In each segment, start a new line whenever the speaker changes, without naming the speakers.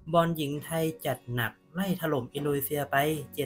บอลหญิงไทยจัดหนักไล่ถล่มอินโดนีเซียไป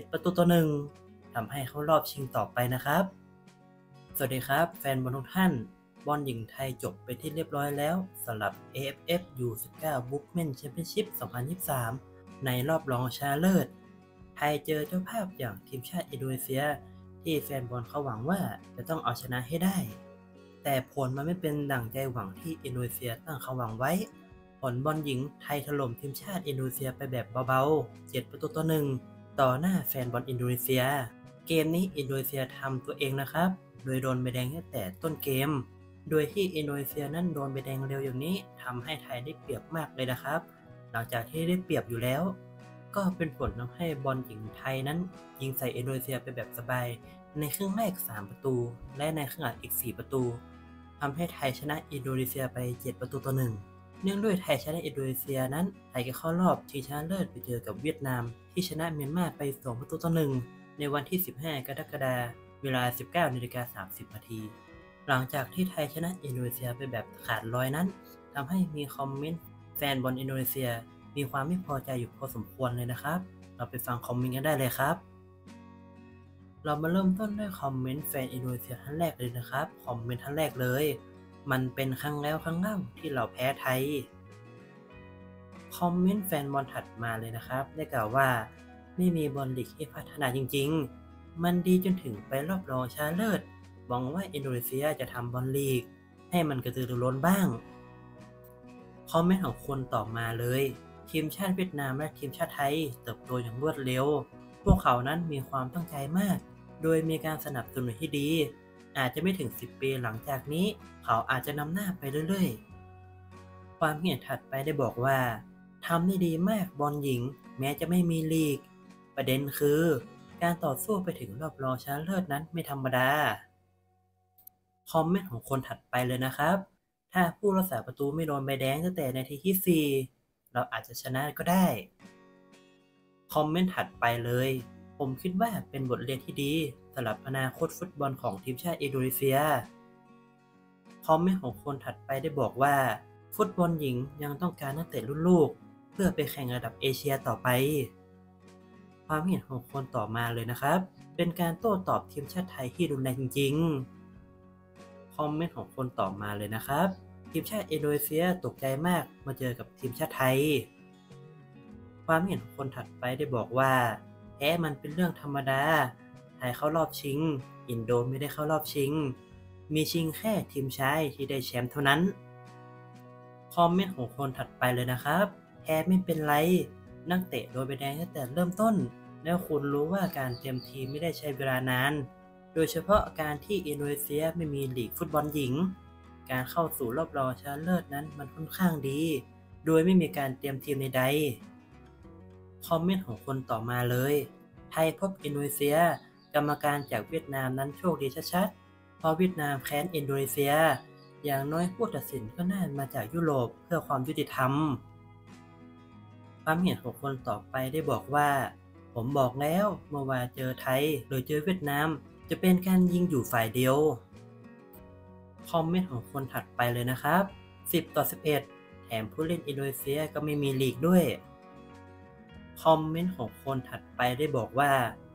7-1ทำให้เข้ารอบชิงต่อไปนะครับสวัสดีครับแฟนบอลทุกท่านบอลหญิงไทยจบไปที่เรียบร้อยแล้วสำหรับ AFF U19 Women Championship 2023ในรอบรองชนะเลิศไทยเจอเจ้าภาพอย่างทีมชาติอินโดนีเซียที่แฟนบอลเขาหวังว่าจะต้องเอาชนะให้ได้แต่ผลมันไม่เป็นดั่งใจหวังที่อินโดนีเซียตั้งเขาหวังไว้ ผลบอลหญิงไทยถล่มทีมชาติอินโดนีเซียไปแบบเบาๆ7-1ต่อหน้าแฟนบอลอินโดนีเซียเกมนี้อินโดนีเซียทำตัวเองนะครับโดยโดนใบแดงตั้งแต่ต้นเกมโดยที่อินโดนีเซียนั้นโดนใบแดงเร็วอย่างนี้ทำให้ไทยได้เปรียบมากเลยนะครับหลังจากที่ได้เปรียบอยู่แล้วก็เป็นผลทำให้บอลหญิงไทยนั้นยิงใส่อินโดนีเซียไปแบบสบายในครึ่งแรก3ประตูและในครึ่งหลังอีก4ประตูทำให้ไทยชนะอินโดนีเซียไป7-1 เนื่องด้วยไทยชนะอินโดนีเซียนั้นไทยก็เข้ารอบชิงชนะเลิศไปเจอกับเวียดนามที่ชนะเมียนมาไป2-1ในวันที่15กรกฎาคมเวลา 19:30 น.หลังจากที่ไทยชนะอินโดนีเซียไปแบบขาดลอยนั้นทำให้มีคอมเมนต์แฟนบอลอินโดนีเซียมีความไม่พอใจอยู่พอสมควรเลยนะครับเราไปฟังคอมเมนต์กันได้เลยครับเรามาเริ่มต้นด้วยคอมเมนต์แฟนอินโดนีเซียท่านแรกเลยนะครับคอมเมนต์ท่านแรกเลยมันเป็นครั้งแล้วครั้งเล่าที่เราแพ้ไทย คอมเมนต์แฟนบอลถัดมาเลยนะครับได้กล่าวว่าไม่มีบอลลีกให้พัฒนาจริงๆมันดีจนถึงไปรอบรองชนะเลิศหวังว่าอินโดนีเซียจะทำบอลลีกให้มันกระตือรือร้นบ้างคอมเมนต์ของคนต่อมาเลยทีมชาติเวียดนามและทีมชาติไทยเติบโตอย่างรวดเร็วพวกเขานั้นมีความตั้งใจมากโดยมีการสนับสนุนที่ดีอาจจะไม่ถึง10ปีหลังจากนี้เขาอาจจะนำหน้าไปเรื่อยๆความเห็นถัดไปได้บอกว่า ทำได้ดีมากบอลหญิงแม้จะไม่มีลีกประเด็นคือการต่อสู้ไปถึงรอบรองชนะเลิศนั้นไม่ธรรมดาคอมเมนต์ของคนถัดไปเลยนะครับถ้าผู้รักษาประตูไม่โดนใบแดงตั้งแต่นาทีที่4เราอาจจะชนะก็ได้คอมเมนต์ถัดไปเลยผมคิดว่าเป็นบทเรียนที่ดีสำหรับอนาคตฟุตบอลของทีมชาติอินโดนีเซีย คอมเมนต์ของคนถัดไปได้บอกว่าฟุตบอลหญิงยังต้องการนักเตะรุ่นลูกเพื่อไปแข่งระดับเอเชียต่อไปความเห็นของคนต่อมาเลยนะครับเป็นการโต้ตอบทีมชาติไทยที่รุนแรงจริงๆคอมเมนต์ของคนต่อมาเลยนะครับทีมชาติอินโดนีเซียตกใจมากมาเจอกับทีมชาติไทยความเห็นของคนถัดไปได้บอกว่าแพ้มันเป็นเรื่องธรรมดาไทยเข้ารอบชิงอินโดไม่ได้เข้ารอบชิงมีชิงแค่ทีมชายที่ได้แชมป์เท่านั้น คอมเมนต์ของคนถัดไปเลยนะครับแพ้ไม่เป็นไรนักเตะโดนใบแดงตั้งแต่เริ่มต้นแล้วคุณรู้ว่าการเตรียมทีมไม่ได้ใช้เวลานานโดยเฉพาะการที่อินโดนีเซียไม่มีลีกฟุตบอลหญิงการเข้าสู่รอบรองชนะเลิศนั้นมันค่อนข้างดีโดยไม่มีการเตรียมทีมใดๆคอมเมนต์ของคนต่อมาเลยไทยพบอินโดนีเซียกรรมการจากเวียดนามนั้นโชคดีชัดๆเพราะเวียดนามแค้นอินโดนีเซีย อย่างน้อยผู้ตัดสินก็น่ามาจากยุโรปเพื่อความยุติธรรมความเห็นของคนต่อไปได้บอกว่าผมบอกแล้วเมื่อวานเจอไทยหรือเจอเวียดนามจะเป็นการยิงอยู่ฝ่ายเดียวคอมเมนต์ของคนถัดไปเลยนะครับ10-11แถมผู้เล่นอินโดนีเซียก็ไม่มีลีกด้วยคอมเมนต์ของคนถัดไปได้บอกว่า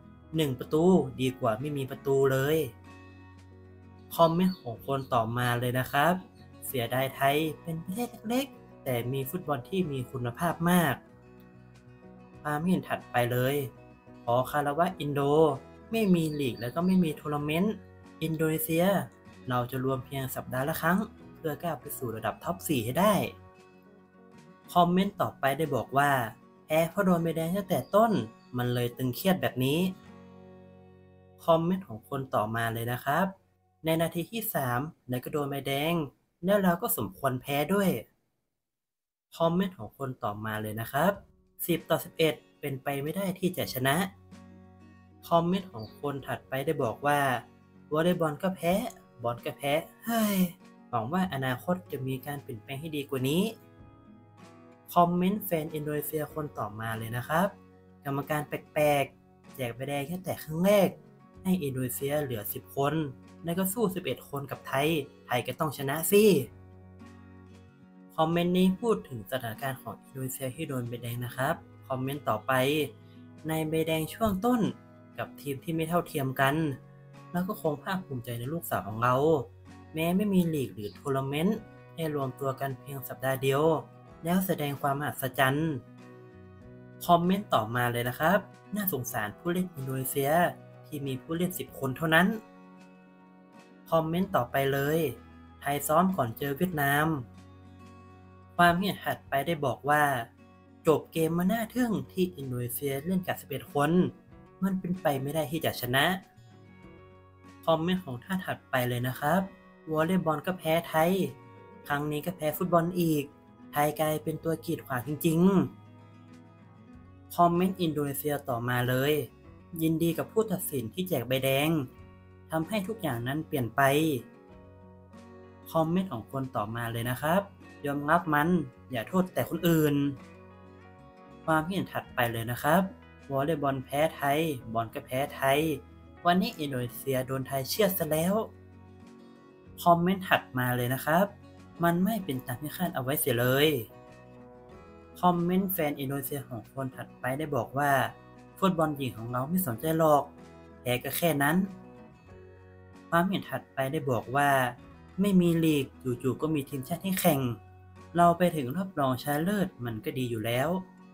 1ประตูดีกว่าไม่มีประตูเลย คอมเมนต์ของคนต่อมาเลยนะครับเสียดายไทยเป็นประเทศเล็กๆแต่มีฟุตบอลที่มีคุณภาพมากความเห็นถัดไปเลยขอคารวะอินโดไม่มีลีกและก็ไม่มีทัวร์นาเมนต์อินโดนีเซียเราจะรวมเพียงสัปดาห์ละครั้งเพื่อก้าวไปสู่ระดับท็อป4ให้ได้คอมเมนต์ต่อไปได้บอกว่าแพ้เพราะโดนใบแดงตั้งแต่ต้นมันเลยตึงเครียดแบบนี้คอมเมนต์ของคนต่อมาเลยนะครับ ในนาทีที่3นายก็โดนใบแดงแล้วเราก็สมควรแพ้ด้วยคอมเมนต์ของคนต่อมาเลยนะครับ10-11เป็นไปไม่ได้ที่จะชนะคอมเมนต์ของคนถัดไปได้บอกว่าวอลเลย์บอลก็แพ้บอลก็แพ้เฮ้ยหวังว่าอนาคตจะมีการเปลี่ยนแปลงให้ดีกว่านี้คอมเมนต์แฟนอินโดนีเซียคนต่อมาเลยนะครับกรรมการแปลกๆแจกใบแดงแค่แต่ครั้งแรกให้อินโดนีเซียเหลือ10คนแล้วก็สู้11คนกับไทยก็ต้องชนะสิคคอมเมนต์นี้พูดถึงสถานการณ์ของอินโดนีเซียที่โดนใบแดงนะครับคอมเมนต์ต่อไปในใบแดงช่วงต้นกับทีมที่ไม่เท่าเทียมกันแล้วก็คงภาคภูมิใจในลูกสาวของเราแม้ไม่มีลีกหรือทัวร์นาเมนต์ให้รวมตัวกันเพียงสัปดาห์เดียวแล้วแสดงความมหัศจรรย์คอมเมนต์ต่อมาเลยนะครับน่าสงสารผู้เล่นอินโดนีเซียที่มีผู้เล่น10 คนเท่านั้นคอมเมนต์ต่อไปเลยไทยซ้อมก่อนเจอเวียดนามความเห็นถัดไปได้บอกว่าจบเกมมาน่าทึ่งที่อินโดนีเซียเล่นกับ11 คนมันเป็นไปไม่ได้ที่จะชนะคอมเมนต์ของท่านถัดไปเลยนะครับวอลเลย์บอลก็แพ้ไทยครั้งนี้ก็แพ้ฟุตบอลอีกไทยกลายเป็นตัวกีดขวางจริงๆคอมเมนต์อินโดนีเซียต่อมาเลยยินดีกับผู้ตัดสินที่แจกใบแดงทำให้ทุกอย่างนั้นเปลี่ยนไปคอมเมนต์ของคนต่อมาเลยนะครับยอมรับมันอย่าโทษแต่คนอื่นความเห็นถัดไปเลยนะครับวอลเลย์บอลแพ้ไทยบอลก็แพ้ไทยวันนี้อินโดนีเซียโดนไทยเชือดซะแล้วคอมเมนต์ถัดมาเลยนะครับมันไม่เป็นตามที่คาดเอาไว้เสียเลยคอมเมนต์แฟนอินโดนีเซียของคนถัดไปได้บอกว่าฟุตบอลหญิงของเราไม่สนใจหรอกแพ้ก็แค่นั้นความเห็นถัดไปได้บอกว่าไม่มีลีกจู่ๆก็มีทีมชาติให้แข่งเราไปถึงรอบรองชนะเลิศมันก็ดีอยู่แล้ว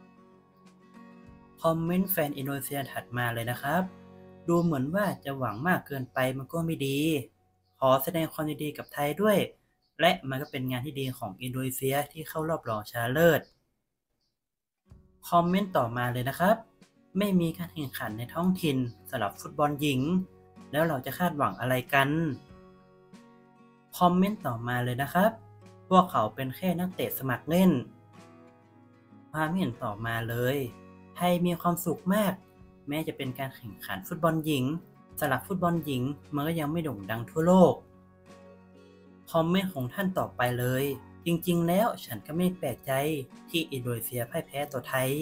คอมเมนต์แฟนอินโดนีเซียถัดมาเลยนะครับดูเหมือนว่าจะหวังมากเกินไปมันก็ไม่ดีขอแสดงความยินดีกับไทยด้วยและมันก็เป็นงานที่ดีของอินโดนีเซียที่เข้ารอบรองชนะเลิศคอมเมนต์ต่อมาเลยนะครับไม่มีการแข่งขันในท้องถิ่นสำหรับฟุตบอลหญิงแล้วเราจะคาดหวังอะไรกันคอมเมนต์ต่อมาเลยนะครับพวกเขาเป็นแค่นักเตะสมัครเล่นความเห็นต่อมาเลยไทยมีความสุขมากแม้จะเป็นการแข่งขันฟุตบอลหญิงสำหรับฟุตบอลหญิงมันก็ยังไม่โด่งดังทั่วโลกคอมเมนต์ของท่านต่อไปเลยจริงๆแล้วฉันก็ไม่แปลกใจที่อินโดนีเซียพ่ายแพ้ต่อไทย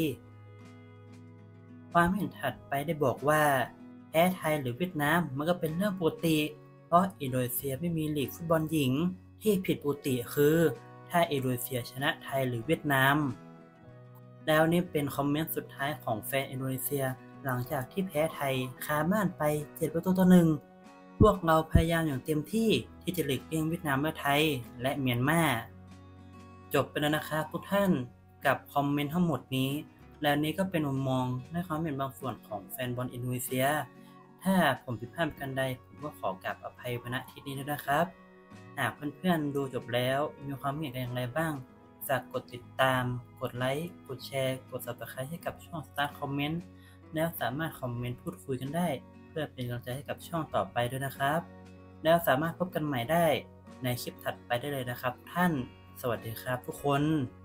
ความเห็นถัดไปได้บอกว่าแพ้ไทยหรือเวียดนามมันก็เป็นเรื่องปกติเพราะอินโดนีเซียไม่มีลีกฟุตบอลหญิงที่ผิดปกติคือถ้าอินโดนีเซียชนะไทยหรือเวียดนามแล้วนี่เป็นคอมเมนต์สุดท้ายของแฟนอินโดนีเซียหลังจากที่แพ้ไทยคาม่านไป7-1พวกเราพยายามอย่างเต็มที่ที่จะหลีกเลี่ยงเวียดนามและไทยและเมียนมาจบไปแล้วนะครับทุกท่านกับคอมเมนต์ทั้งหมดนี้แล้วนี้ก็เป็นมุมมองและความเห็นบางส่วนของแฟนบอลอินโดนีเซียถ้าผมผิดพลาดกันใดผมก็ขอกราบอภัยณที่นี้ด้วยนะครับหากเพื่อนๆดูจบแล้วมีความเห็นอย่างไรบ้างฝากกดติดตามกดไลค์กดแชร์กด Subscribe ให้กับช่อง Start Comment แล้วสามารถคอมเมนต์พูดคุยกันได้เพื่อเป็นกำลังใจให้กับช่องต่อไปด้วยนะครับแล้วสามารถพบกันใหม่ได้ในคลิปถัดไปได้เลยนะครับท่านสวัสดีครับทุกคน